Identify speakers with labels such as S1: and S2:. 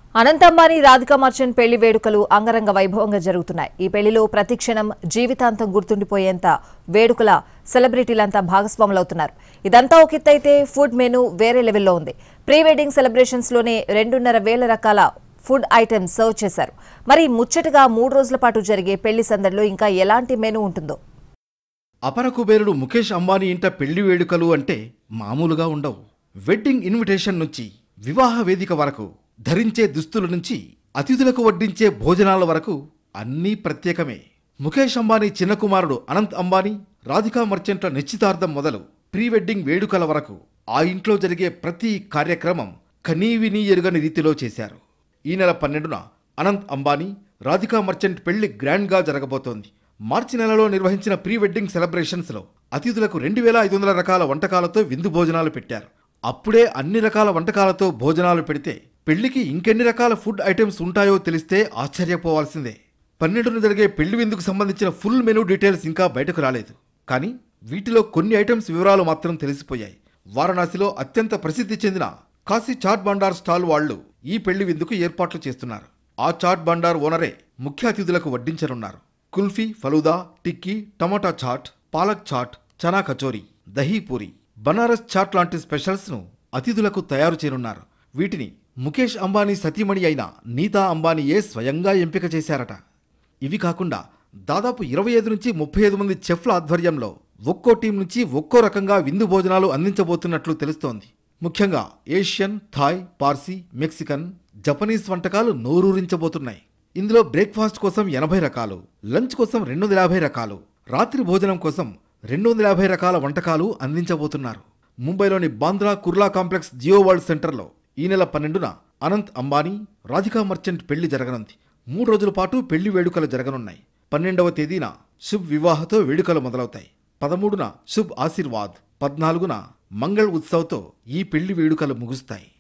S1: అనంత్ అంబానీ రాధికా మర్చెంట్ పెళ్లి వేడుకలు అంగరంగ వైభవంగా జరుగుతున్నాయి. ఈ పెళ్లిలో ప్రతిక్షణం జీవితాంతం గుర్తుండిపోయేంత వేడుకల సెలబ్రిటీలంతా భాగస్వాములవుతున్నారు. ఇదంతా ఒక ఎత్తైతే ఫుడ్ మెనూ వేరే లెవెల్లో ఉంది. ప్రీ వెడ్డింగ్ సెలబ్రేషన్స్ లోనే 2,500 రకాల ఫుడ్ ఐటమ్స్ సర్వ్ చేశారు. మరి ముచ్చటగా 3 రోజుల పాటు జరిగే పెళ్లి సందడిలో ఇంకా ఎలాంటి మెనూ ఉంటుందో.
S2: అపర కుబేరుడు ముఖేష్ అంబానీ ఇంట పెళ్లి వేడుకలు అంటే మామూలుగా ఉండవు. వెడ్డింగ్ ఇన్విటేషన్ నుంచి వివాహ వేదిక వరకు, ధరించే దుస్తుల నుంచి అతిథులకు వడ్డించే భోజనాల వరకు అన్నీ ప్రత్యేకమే. ముఖేష్ అంబానీ చిన్న కుమారుడు అనంత్ అంబానీ, రాధికా మర్చెంట్ల నిశ్చితార్థం మొదలు ప్రీ వెడ్డింగ్ వేడుకల వరకు ఆ ఇంట్లో జరిగే ప్రతి కార్యక్రమం కనీవినీ ఎరుగని రీతిలో చేశారు. ఈ నెల 12న అనంత్ అంబానీ, రాధికా మర్చెంట్ పెళ్లి గ్రాండ్గా జరగబోతోంది. మార్చి నెలలో నిర్వహించిన ప్రీ వెడ్డింగ్ సెలబ్రేషన్స్లో అతిథులకు 2,500 రకాల వంటకాలతో విందు భోజనాలు పెట్టారు. అప్పుడే అన్ని రకాల వంటకాలతో భోజనాలు పెడితే పెళ్లికి ఇంకెన్ని రకాల ఫుడ్ ఐటమ్స్ ఉంటాయో తెలిస్తే ఆశ్చర్యపోవాల్సిందే. 12న జరిగే పెళ్లి విందుకు సంబంధించిన ఫుల్ మెనూ డీటెయిల్స్ ఇంకా బయటకు రాలేదు. కానీ వీటిలో కొన్ని ఐటమ్స్ వివరాలు మాత్రం తెలిసిపోయాయి. వారణాసిలో అత్యంత ప్రసిద్ధి చెందిన కాశీ చాట్ బండార్ స్టాల్ వాళ్లు ఈ పెళ్లి విందుకు ఏర్పాట్లు చేస్తున్నారు. ఆ చాట్ బండార్ ఓనరే ముఖ్య అతిథులకు వడ్డించనున్నారు. కుల్ఫీ, ఫలూదా, టిక్కీ, టమాటా చాట్, పాలక్ చాట్, చనా కచోరీ, దహీ పూరి, బనారస్ చాట్ లాంటి స్పెషల్స్ను అతిథులకు తయారు చేయనున్నారు. వీటిని ముఖేష్ అంబానీ సతీమణి అయిన నీతా అంబానీయే స్వయంగా ఎంపిక చేశారట. ఇవి కాకుండా దాదాపు 25 నుంచి 35 మంది చెఫ్ల ఆధ్వర్యంలో ఒక్కో టీం నుంచి ఒక్కో రకంగా విందు భోజనాలు అందించబోతున్నట్లు తెలుస్తోంది. ముఖ్యంగా Asian, Thai, Parsi, Mexican, Japanese వంటకాలు నోరూరించబోతున్నాయి. ఇందులో బ్రేక్ఫాస్ట్ కోసం 80 రకాలు, లంచ్ కోసం 250 రకాలు, రాత్రి భోజనం కోసం 250 రకాల వంటకాలు అందించబోతున్నారు. ముంబైలోని బాంద్రా కుర్లా కాంప్లెక్స్ జియో వరల్డ్ సెంటర్లో ఈ నెల 12న అనంత్ అంబానీ, రాధికా మర్చెంట్ పెళ్లి జరగనుంది. 3 రోజుల పాటు పెళ్లి వేడుకలు జరగనున్నాయి. 12వ తేదీన శుభ్ వివాహతో వేడుకలు మొదలవుతాయి. 13న శుభ్ ఆశీర్వాద్, 14న మంగళ్ ఉత్సవ్తో ఈ పెళ్లి వేడుకలు ముగుస్తాయి.